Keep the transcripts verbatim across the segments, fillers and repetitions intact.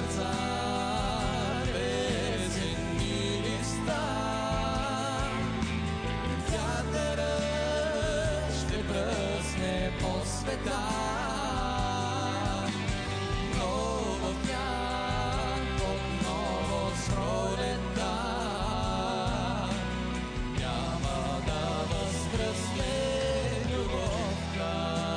serca bezynni lista. Wiatr reszty prysnie po svetach. Nowo dnia pod nowo srodeta. Jamada воскресне любовка.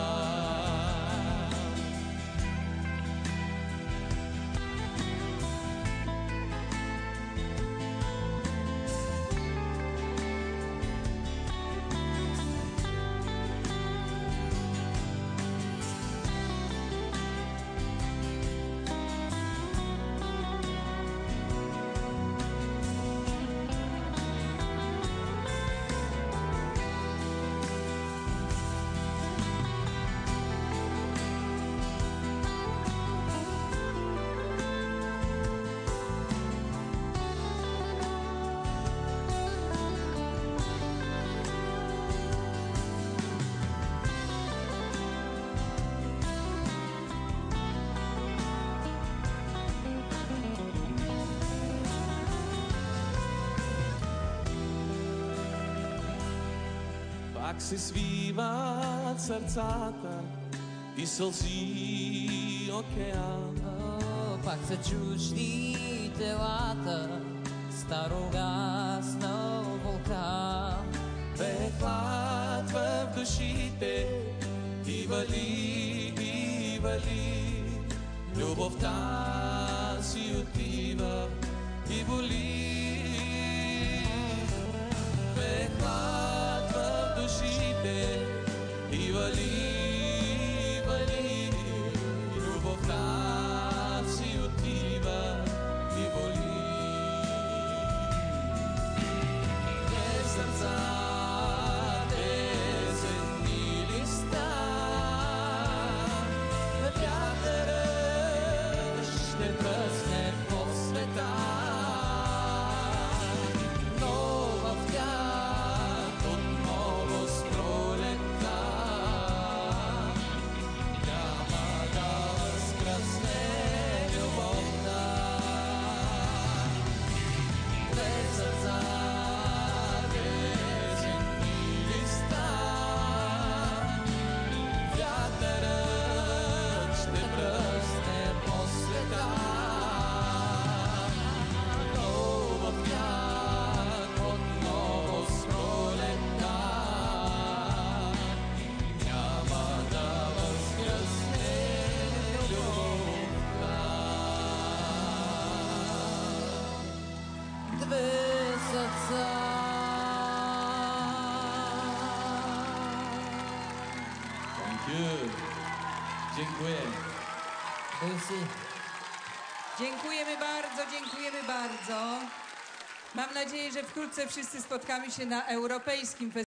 Пак се свиват сърцата и сълзи океана. Пак са чужди телата, старогаснал вулкан. Бе клатва в душите и вали, и вали. Любовта си отива и боли. Бе клатва в душите и вали, и вали. Любовта си отива и боли. Те сърца безедни листа. Вятърът ще пръсне по света. Но в тях отново с пролета няма да възкръсне любовта. Две сърца безедни листа. Вятърът ще пръсне по света. Но в тях отново с пролета няма да възкръсне любовта. Две сърца. Thank you. Dziękuję. Merci. Dziękujemy bardzo, dziękujemy bardzo. Mam nadzieję, że wkrótce wszyscy spotkamy się na europejskim festiwalu.